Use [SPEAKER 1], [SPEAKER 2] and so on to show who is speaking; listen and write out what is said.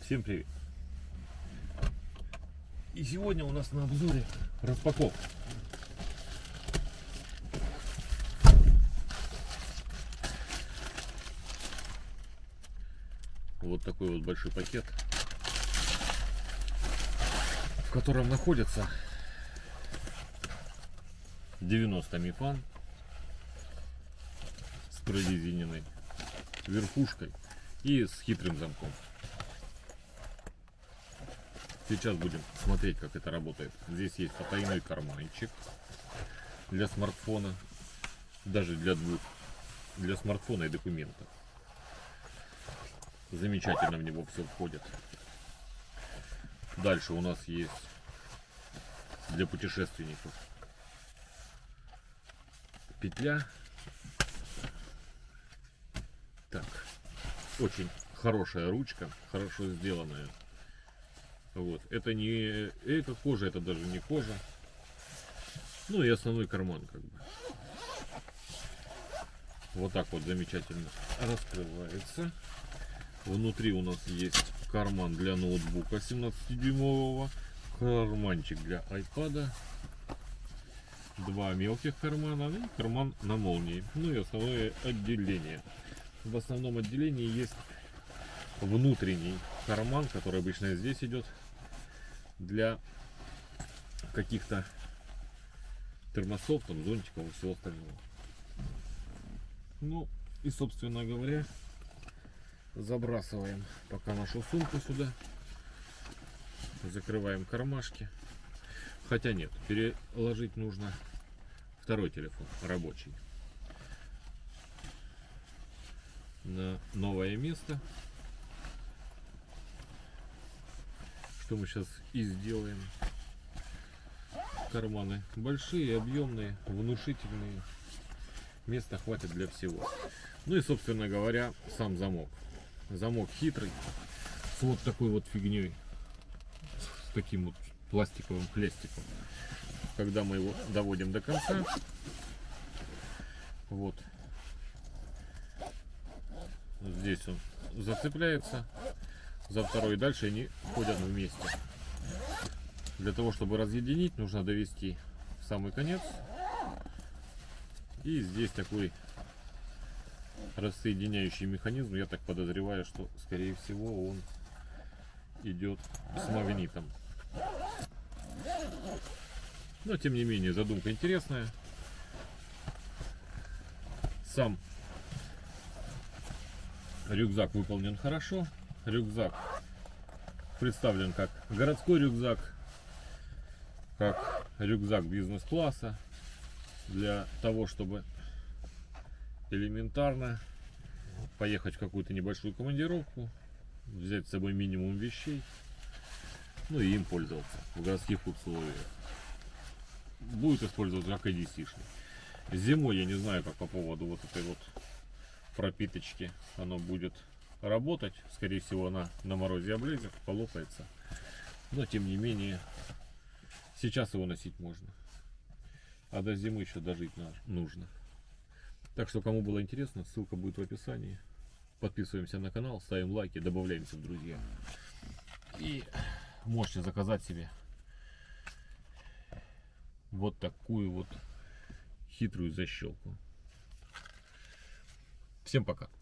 [SPEAKER 1] Всем привет! И сегодня у нас на обзоре распаковка. Вот такой вот большой пакет, в котором находится 90 мифан с прорезиненной верхушкой и с хитрым замком. Сейчас будем смотреть, как это работает. Здесь есть потайной карманчик для смартфона, даже для двух, для смартфона и документов. Замечательно в него все входит. Дальше у нас есть для путешественников петля. Так, очень хорошая ручка, хорошо сделанная. Вот, это не эко-кожа, это даже не кожа. Ну и основной карман как бы. Вот так вот замечательно раскрывается. Внутри у нас есть карман для ноутбука 17-дюймового, карманчик для iPad, два мелких кармана и карман на молнии. Ну и основное отделение. В основном отделении есть внутренний карман, который обычно здесь идет для каких-то термосов, там, зонтиков и всего остального. Ну и, собственно говоря, забрасываем пока нашу сумку сюда, закрываем кармашки. Хотя нет, переложить нужно второй телефон рабочий на новое место, что мы сейчас и сделаем. Карманы большие, объемные, внушительные, места хватит для всего. Ну и, собственно говоря, сам замок. Замок хитрый, с вот такой вот фигней, с таким вот пластиковым хлястиком. Когда мы его доводим до конца, вот здесь он зацепляется за второй, и дальше они ходят вместе. Для того, чтобы разъединить, нужно довести в самый конец. И здесь такой рассоединяющий механизм. Я так подозреваю, что скорее всего он идет с магнитом. Но тем не менее, задумка интересная. Сам рюкзак выполнен хорошо. Рюкзак представлен как городской рюкзак, как рюкзак бизнес-класса, для того, чтобы элементарно поехать в какую-то небольшую командировку, взять с собой минимум вещей, ну и им пользоваться в городских условиях. Будет использоваться как ADC-шный. Зимой я не знаю, как по поводу вот этой вот пропиточки оно будет работать. Скорее всего, она на морозе облезет, полопается. Но тем не менее, сейчас его носить можно. А до зимы еще дожить нужно. Так что, кому было интересно, ссылка будет в описании. Подписываемся на канал, ставим лайки, добавляемся в друзья. И можете заказать себе вот такую вот хитрую защелку. Всем пока.